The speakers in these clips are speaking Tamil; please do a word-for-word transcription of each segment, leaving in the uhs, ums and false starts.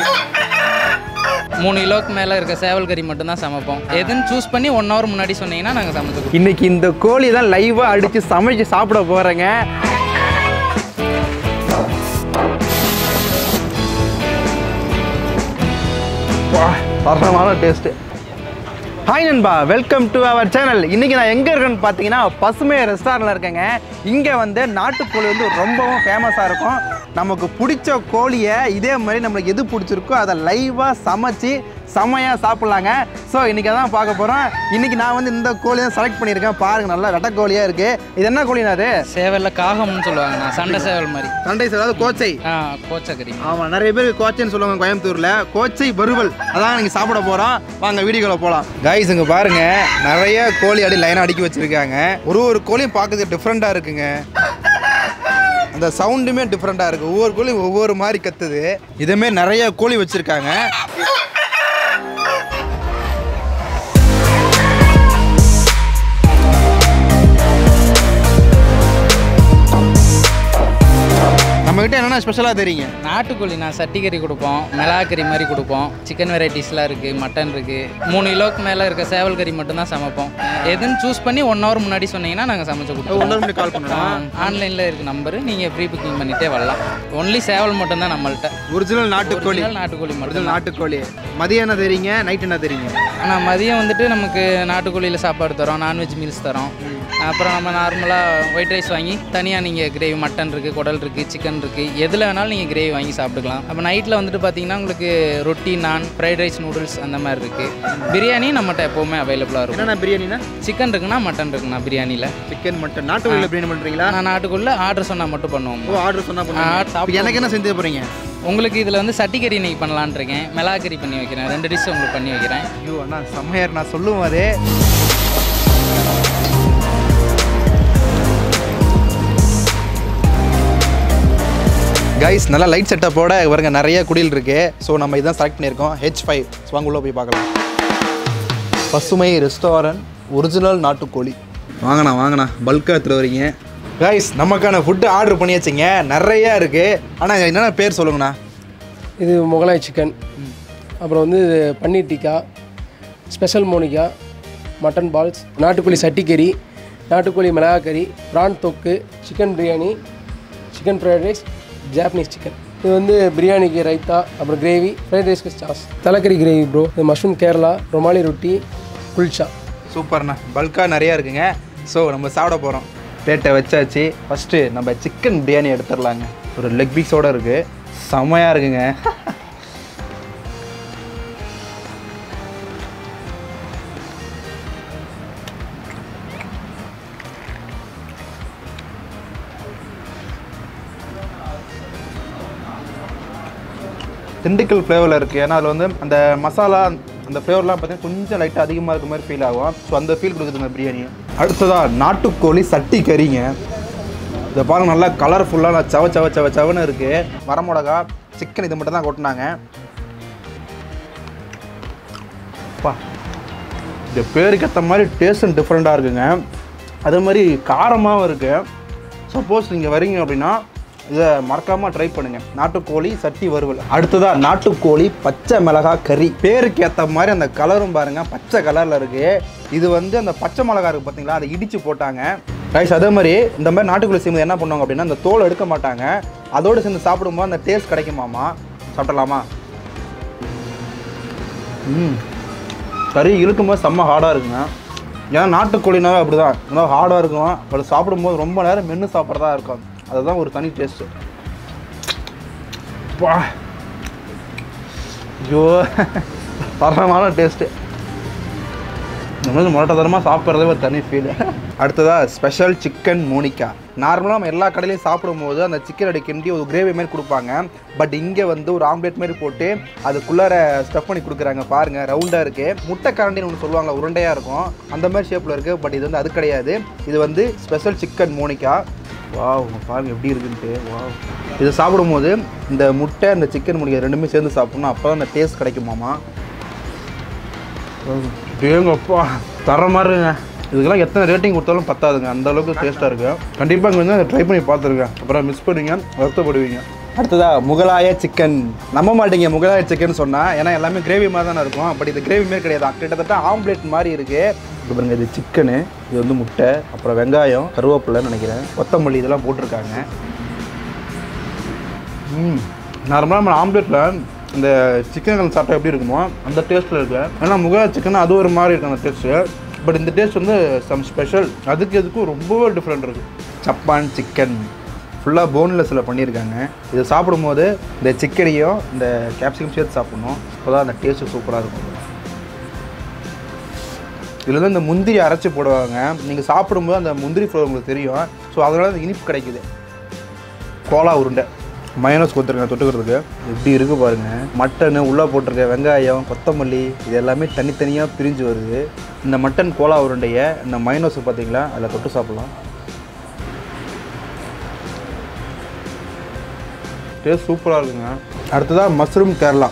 மூணு கிலோக்கு மேலே இருக்க சேவல் கறி மட்டும்தான் சமைப்போம். எதுன்னு சூஸ் பண்ணி ஒன் ஹவர் முன்னாடி சொன்னீங்கன்னா நாங்கள் சமைச்சு. இன்னைக்கு இந்த கோழி தான் லைவாக அடித்து சமைச்சு சாப்பிட போகிறேங்க. தரமான டேஸ்ட்டு. ஹாய் நண்பா, வெல்கம் டு அவர் சேனல். இன்றைக்கி நான் எங்கே இருக்கேன்னு பார்த்தீங்கன்னா பசுமை ரெஸ்டாரண்ட்டில் இருக்கேங்க. இங்கே வந்து நாட்டுக்கோழி வந்து ரொம்பவும் ஃபேமஸாக இருக்கும். நமக்கு பிடிச்ச கோழியை இதே மாதிரி நம்மளுக்கு எது பிடிச்சிருக்கோ அதை லைவாக சமைச்சு செமையாக சாப்பிட்லாங்க. ஸோ இன்றைக்கி தான் பார்க்க போகிறோம். இன்றைக்கி நான் வந்து இந்த கோழி தான் செலக்ட் பண்ணியிருக்கேன். பாருங்கள், நல்லா வெட்டை கோழியாக இருக்குது. இது என்ன கோழினா? அது சேவலில் காகம்னு சொல்லுவாங்க. சண்டை சேவல் மாதிரி. சண்டை சேவல், அதாவது கோச்சை. ஆ, கோச்சை கறி. ஆமாம், நிறைய பேர் கோச்சைன்னு சொல்லுவாங்க கோயம்புத்தூரில். கோச்சை வறுவல் அதான் நீங்கள் சாப்பிட போகிறோம். வாங்க வீடியோக்குள்ள போகலாம். கைஸ், இங்கே பாருங்கள், நிறைய கோழி அடி லைனாக அடுக்கி வச்சுருக்காங்க. ஒரு ஒரு கோழியும் பார்க்கறதுக்கு டிஃப்ரெண்ட்டாக இருக்குங்க. அந்த சவுண்டுமே டிஃப்ரெண்ட்டாக இருக்குது. ஒவ்வொரு கோழியும் ஒவ்வொரு மாதிரி கத்துது. இதேமாரி நிறைய கோழி வச்சுருக்காங்க. நம்மகிட்ட என்னென்ன ஸ்பெஷலாக தெரியுங்க? நாட்டுக்கோழி நான் சட்டிக்கறி கொடுப்போம், மிளகாக்கறி மாதிரி கொடுப்போம், சிக்கன் வெரைட்டிஸ்லாம் இருக்குது, மட்டன் இருக்குது. மூணு கிலோக்கு மேலே இருக்க சேவல் கறி மட்டும்தான் சமைப்போம். எதுன்னு சூஸ் பண்ணி ஒன் ஹவர் முன்னாடி சொன்னீங்கன்னா நாங்கள் சமைச்சு கொடுப்போம். ஒன் ஹவர் முன்னாடி கால் பண்ணலாம். ஆன்லைனில் இருக்குது நம்பரு, நீங்கள் ப்ரீ புக்கிங் பண்ணிகிட்டே வரலாம். ஒன்லி சேவல் மட்டும்தான் நம்மள்கிட்ட. ஒரிஜினல் நாட்டுக்கோழி. நாட்டுக்கோழி மட்டும். நாட்டுக்கோழி. மதியம் என்ன தெரியுங்க, நைட் என்ன தெரியுங்க? ஆனால் மதியம் வந்துட்டு நமக்கு நாட்டுக்கோழியில் சாப்பாடு தரோம், நான்வெஜ் மீல்ஸ் தரோம். அப்புறம் நம்ம நார்மலாக ஒயிட் ரைஸ் வாங்கி தனியாக நீங்கள் கிரேவி, மட்டன் இருக்குது, குடல் இருக்குது, சிக்கன் இருக்குது, எதில் வேணாலும் நீங்கள் கிரேவி வாங்கி சாப்பிட்டுக்கலாம். அப்போ நைட்டில் வந்துட்டு பார்த்தீங்கன்னா உங்களுக்கு ரொட்டி, நான், ஃப்ரைட் ரைஸ், நூடுல்ஸ் அந்த மாதிரி இருக்குது. பிரியாணி நம்மகிட்ட எப்போவுமே அவைலபிளாக இருக்கும். என்னென்ன பிரியாணினா? சிக்கன் இருக்குன்னா மட்டன் இருக்குண்ணா பிரியாணியில். Chicken, mutton. நாட்டுக்கோழியில் பிரியாணி பண்ணுறீங்களா? நான் நாட்டுக்குள்ளே ஆர்டர் சொன்னால் மட்டும் பண்ணுவோம். ஓ, ஆர்டர் சொன்னால் பண்ணுவோம். எனக்கு என்ன செஞ்சு போகிறீங்க? உங்களுக்கு இதில் வந்து சட்டிக்கறி இன்றைக்கி பண்ணலான் இருக்கேன். மிளகாக்கறி பண்ணி வைக்கிறேன். ரெண்டு டிஷ் உங்களுக்கு பண்ணி வைக்கிறேன். ஐயோ அண்ணா, செம்மையார். நான் சொல்லும் போதே கைஸ், நல்லா லைட் செட்டப்போட பாருங்க, நிறைய குடில் இருக்கு. ஸோ நம்ம இதான் செலக்ட் பண்ணியிருக்கோம், ஹெச் ஃபைவ். ஸோ வாங்க உள்ள போய் பார்க்கலாம். பசுமை ரெஸ்டாரண்ட், ஒரிஜினல் நாட்டுக்கோழி. வாங்கண்ணா வாங்கண்ணா, பல்காக எடுத்துகிட்டு வரீங்க. கைஸ், நமக்கான ஃபுட்டு ஆர்டர் பண்ணியாச்சுங்க. நிறையா இருக்குது. ஆனால் என்னென்ன பேர் சொல்லுங்கண்ணா? இது முகலாய் சிக்கன், அப்புறம் வந்து paneer tikka, special Monica, mutton balls, நாட்டுக்கோழி சட்டிக்கறி, நாட்டுக்கோழி மிளகாக்கறி, ப்ரான் தொக்கு, chicken biryani, chicken fried rice, Japanese chicken. இது வந்து பிரியாணிக்கு ரைத்தா, அப்புறம் கிரேவி, ஃப்ரைட் ரைஸ்க்கு சாஸ், தலைக்கறி கிரேவி ப்ரோ. இது மஷ்ரூம் கேரளா, ரொமாலி ரொட்டி, குல்ச்சா. சூப்பர்ண்ணா, பல்காக நிறையா இருக்குங்க. ஸோ நம்ம சாப்பிட போகிறோம். பிளேட்டை வச்சாச்சு. ஃபஸ்ட்டு நம்ம சிக்கன் பிரியாணி எடுத்துடலாங்க. ஒரு லெக் பீஸோடு இருக்குது, செம்மையாக இருக்குங்க. திண்டுக்கல் ஃப்ளேவரில் இருக்குது. ஏன்னா அதில் வந்து அந்த மசாலா, அந்த ஃப்ளேவர்லாம் பார்த்தீங்கன்னா கொஞ்சம் லைட்டாக அதிகமாக இருக்க மாதிரி ஃபீல் ஆகும். ஸோ அந்த ஃபீல் கொடுக்குதுங்க பிரியாணி. அடுத்ததாக நாட்டுக்கோழி சட்டி கறிங்க. இதை பாருங்க, நல்லா கலர்ஃபுல்லாக நான் சவ சவ சவ சவன்னு இருக்குது. வரமிளகா, சிக்கன், இது மட்டும் தான் கொட்டினாங்க. பா, இந்த பேருக்கு ஏற்ற மாதிரி டேஸ்ட்டும் டிஃப்ரெண்ட்டாக இருக்குங்க. அதே மாதிரி காரமாகவும் இருக்குது. சப்போஸ் நீங்கள் வரீங்க அப்படின்னா இதை மறக்காமல் ட்ரை பண்ணுங்கள். நாட்டுக்கோழி சட்டி வறுவல். அடுத்ததாக நாட்டுக்கோழி பச்சை மிளகா கறி. பேருக்கு ஏற்ற மாதிரி அந்த கலரும் பாருங்கள், பச்சை கலரில் இருக்குது. இது வந்து அந்த பச்சை மிளகா இருக்குது பார்த்தீங்களா, அதை இடித்து போட்டாங்க ரைஸ். அதே மாதிரி இந்த மாதிரி நாட்டுக்கோழி செய்யும்போது என்ன பண்ணுவாங்க அப்படின்னா, அந்த தோல் எடுக்க மாட்டாங்க. அதோடு சேர்ந்து சாப்பிடும்போது அந்த டேஸ்ட் கிடைக்குமாமா. சாப்பிடலாமா? ம், கறி இழுக்கும்போது செம்ம ஹார்டாக இருக்குங்க. ஏன்னா நாட்டுக்கோழினாவே அப்படி தான், நல்லா ஹார்டாக இருக்கும். அது சாப்பிடும்போது ரொம்ப நேரம் மென்று சாப்பிட்றதா இருக்கும். அதுதான் ஒரு தனி டேஸ்ட்டு. பா, ஐயோ தரமான டேஸ்ட்டு. இந்த மாதிரி முரட்டத்தரமாக சாப்பிட்றதே ஒரு தனி ஃபீல். அடுத்ததாக ஸ்பெஷல் சிக்கன் மோனிகா. நார்மலாக நம்ம எல்லா கடையிலையும் சாப்பிடும்போது அந்த சிக்கன் அடி கிண்டி ஒரு கிரேவி மாதிரி கொடுப்பாங்க. பட் இங்கே வந்து ஒரு ஆம்லேட் மாதிரி போட்டு அதுக்குள்ளார ஸ்டஃப் பண்ணி கொடுக்குறாங்க. பாருங்கள், ரவுண்டாக இருக்குது. முட்டை கரண்டின்னு ஒன்று சொல்லுவாங்க, உருண்டையாக இருக்கும், அந்த மாதிரி ஷேப்பில் இருக்குது. பட் இது வந்து அது கிடையாது. இது வந்து ஸ்பெஷல் சிக்கன் மோனிகா. வாவ், பாருங்கள் எப்படி இருக்குன்ட்டு. வாவ், இதை சாப்பிடும்போது இந்த முட்டை, இந்த சிக்கன் மோனிகா ரெண்டுமே சேர்ந்து சாப்பிட்ணும். அப்போ தான் அந்த டேஸ்ட் கிடைக்குமாமா. ஏங்கப்பா, தர மாதிரிங்க. இதுக்கெல்லாம் எத்தனை ரேட்டிங் கொடுத்தாலும் பத்தாதுங்க, அந்த அளவுக்கு டேஸ்ட்டாக இருக்குது. கண்டிப்பாக இங்கே வந்து அதை ட்ரை பண்ணி பார்த்துருக்கேன். அப்புறம் மிஸ் பண்ணுவீங்க, வருத்தப்படுவீங்க. அடுத்ததா முகலாய சிக்கன். நம்ப மாட்டீங்க முகலாய சிக்கன் சொன்னால், ஏன்னா எல்லாமே கிரேவி மாதிரி தானே இருக்கும். பட் இது கிரேவி மாரி கிடையாது, கிட்டத்தட்ட ஆம்லேட் மாதிரி இருக்குது. இப்போ பாருங்க, இது சிக்கனு, இது வந்து முட்டை, அப்புறம் வெங்காயம், கருவேப்பிலைன்னு நினைக்கிறேன், கொத்தமல்லி இதெல்லாம் போட்டிருக்காங்க. ம் நார்மலாக நம்ம ஆம்லேட்டில் இந்த சிக்கன் சாப்பிட்டா எப்படி இருக்குமோ அந்த டேஸ்ட்டில் இருக்குது. ஏன்னா முகலாய சிக்கன் அது ஒரு மாதிரி இருக்குது அந்த டேஸ்ட்டு. பட் இந்த டேஸ்ட் வந்து சம் ஸ்பெஷல். அதுக்கு எதுக்கும் ரொம்பவே டிஃப்ரெண்ட் இருக்குது. சப்பான் சிக்கன் ஃபுல்லாக போன்லெஸ்ஸில் பண்ணியிருக்காங்க. இதை சாப்பிடும்போது இந்த சிக்கனையும் இந்த கேப்சிகம் சேர்த்து சாப்பிட்ணும், அப்போ தான் அந்த டேஸ்ட்டு சூப்பராக இருக்கும். இதில் வந்து இந்த முந்திரி அரைச்சி போடுவாங்க. நீங்கள் சாப்பிடும்போது அந்த முந்திரி ஃப்ளேவர் உங்களுக்கு தெரியும். ஸோ அதனால அந்த இனிப்பு கிடைக்குது. கோலா உருண்டை மயோனஸ் கொடுத்துருக்கேன் தொட்டுக்கிறதுக்கு. எப்படி இருக்குது பாருங்கள். மட்டனு உள்ளே போட்டிருக்க வெங்காயம், கொத்தமல்லி இது எல்லாமே தனித்தனியாக பிரிஞ்சு வருது. இந்த மட்டன் கோலா உருண்டையை இந்த மயோனஸ் பார்த்தீங்களா, அதில் தொட்டு சாப்பிட்லாம். டேஸ்ட் சூப்பராக இருக்குங்க. அடுத்ததாக மஷ்ரூம் கேரளா.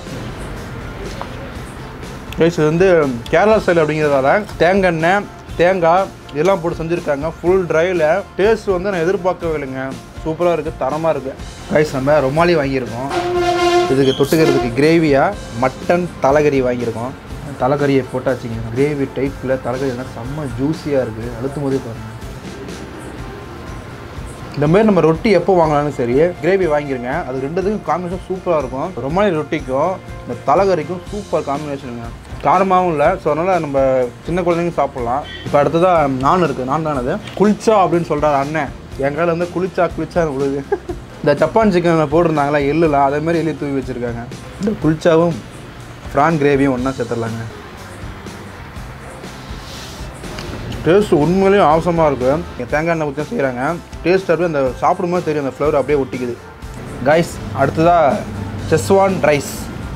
டேஸ்ட் இது வந்து கேரளா ஸ்டைல் அப்படிங்கிறதால தேங்காய் எண்ணெய், தேங்காய் இதெல்லாம் போட்டு செஞ்சுருக்காங்க. ஃபுல் ட்ரையில் டேஸ்ட் வந்து நான் எதிர்பார்க்கவே இல்லைங்க. சூப்பராக இருக்குது, தரமாக இருக்குது. ரைஸ் நம்ம ரொமாலி வாங்கியிருக்கோம். இதுக்கு தொட்டுக்கிறதுக்கு கிரேவியாக மட்டன் தலைக்கறி வாங்கியிருக்கோம். தலைக்கறியை போட்டாச்சுங்க. கிரேவி டைப்பில் தலைக்கறி எல்லாம் செம்ம ஜூஸியாக இருக்குது. அழுத்தும் போதே பாருங்கள். இந்த மாதிரி நம்ம ரொட்டி எப்போ வாங்கலாம்னு சரி, கிரேவி வாங்கிருங்க. அது ரெண்டுத்துக்கும் காம்பினேஷன் சூப்பராக இருக்கும். ரொமாலி ரொட்டிக்கும் இந்த தலைக்கறிக்கும் சூப்பர் காம்பினேஷனுங்க. காரமாகவும் இல்லை, ஸோ அதனால் நம்ம சின்ன குழந்தைங்க சாப்பிட்லாம். இப்போ அடுத்ததாக நான் இருக்குது. நான் தானது குளிச்சா அப்படின்னு சொல்கிறாரு அண்ணன். என் கையில் வந்து குளிச்சா குளிச்சா விழுது. இந்த சப்பான் சிக்கனில் போட்டிருந்தாங்களா எள்ளுலாம், அதேமாதிரி எள்ளி தூவி வச்சுருக்காங்க. இந்த குளிச்சாவும் ஃப்ரான் கிரேவியும் ஒன்றா சேர்த்துடலாங்க. டேஸ்ட் உண்மையிலேயும் அவசரமாக இருக்குது. தேங்காய் எண்ணெய் ஊற்றி செய்கிறாங்க. டேஸ்ட் அப்படியே அந்த சாப்பிடும்போது தெரியும், அந்த ஃப்ளேவர் அப்படியே ஒட்டிக்குது. கைஸ் அடுத்ததாக செஸ்வான் ரைஸ்.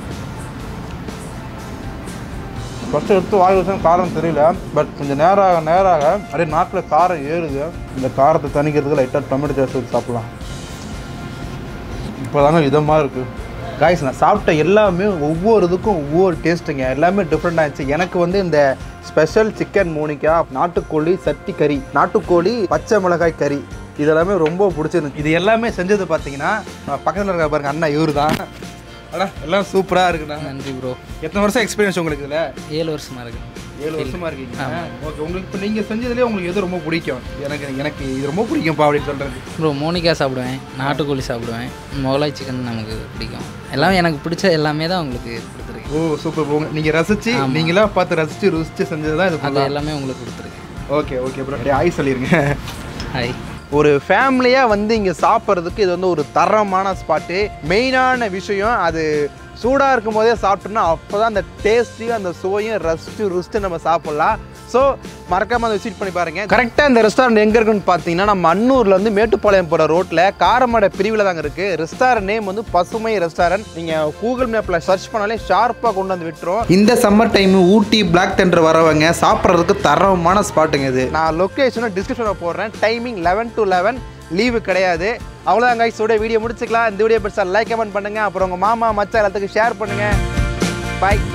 ஃபஸ்ட்டு எடுத்து வாய் வச்சா காரம் தெரியல, பட் கொஞ்சம் நேராக நேராக அப்படியே நாக்கில் காரம் ஏறுது. இந்த காரத்தை தணிக்கிறதுக்கு லைட்டாக டொமேட்டோ சாஸ் ஊற்றி சாப்பிட்லாம். இப்போ தாங்க இதமாக இருக்குது. காய்ஸ் நான் சாப்பிட்ட எல்லாமே ஒவ்வொரு இதுக்கும் ஒவ்வொரு டேஸ்ட்டுங்க. எல்லாமே டிஃப்ரெண்ட் ஆகிடுச்சு. எனக்கு வந்து இந்த ஸ்பெஷல் சிக்கன் மோனிகா, நாட்டுக்கோழி சட்டி கறி, நாட்டுக்கோழி பச்சை மிளகாய் கறி இதெல்லாமே ரொம்ப பிடிச்சிருந்துச்சு. இது எல்லாமே செஞ்சது பார்த்தீங்கன்னா பக்கத்தில் இருக்க பாருங்க அண்ணா இவர் தான். அண்ணா எல்லாம் சூப்பராக இருக்குண்ணா. நன்றி ப்ரோ. எத்தனை வருஷம் எக்ஸ்பீரியன்ஸ் உங்களுக்கு இதில்? ஏழு வருஷமாக இருக்குது. ஏழு வருஷமாக இருக்கீங்க. ஓகே, உங்களுக்கு இப்போ நீங்கள் செஞ்சதுலேயே உங்களுக்கு எது ரொம்ப பிடிக்கும்? எனக்கு எனக்கு இது ரொம்ப பிடிக்கும்ப்பா அப்படின்னு சொல்கிறது. ப்ரோ மோனிகா சாப்பிடுவேன், நாட்டுக்கோழி சாப்பிடுவேன், முகலாய் சிக்கன் நமக்கு பிடிக்கும். எல்லாம் எனக்கு பிடிச்ச எல்லாமே தான் உங்களுக்கு கொடுத்துருக்கேன். Oh super. போங்க நீங்கள் ரசித்து நீங்களாக பார்த்து ரசித்து ருசித்து செஞ்சது தான் இது. அது எல்லாமே உங்களுக்கு கொடுத்துருக்கேன். Okay okay bro. ஹாய் சொல்லிடுங்க. ஹாய். ஒரு ஃபேமிலியாக வந்து இங்கே சாப்பிட்றதுக்கு இது வந்து ஒரு தரமான ஸ்பாட்டு. மெயினான விஷயம் அது சூடாக இருக்கும் போதே சாப்பிட்டோன்னா அப்போ தான் அந்த டேஸ்ட்டையும் அந்த சுவையும் ரசித்து ருசித்து நம்ம சாப்பிட்லாம். ஸோ மறக்காமல் அதை விசிட் பண்ணி பாருங்கள். கரெக்டாக இந்த ரெஸ்டாரண்ட் எங்கே இருக்குன்னு பார்த்தீங்கன்னா நம்ம அன்னூரில் வந்து மேட்டுப்பாளையம் போகிற ரோட்டில் காரமடை பிரிவில் தாங்க இருக்குது. ரெஸ்டாரண்ட் நேம் வந்து பசுமை ரெஸ்டாரண்ட். நீங்கள் கூகுள் மேப்பில் சர்ச் பண்ணாலே ஷார்ப்பாக கொண்டு வந்து விட்டுரும். இந்த summer time Ooty Black Thunder வரவங்க சாப்பிட்றதுக்கு தரமான ஸ்பாட்டுங்க இது. நான் லொக்கேஷனை டிஸ்கிரிப்ஷனில் போடுறேன். Timing eleven to eleven, leave கிடையாது. அவ்வளோதான் கைஸ், இதோட வீடியோ முடிச்சுக்கலாம். இந்த வீடியோ பெருசாக லைக் கமெண்ட் பண்ணுங்கள். அப்புறம் உங்கள் மாமா மச்சா எல்லாத்துக்கும் ஷேர் பண்ணுங்கள். பாய்.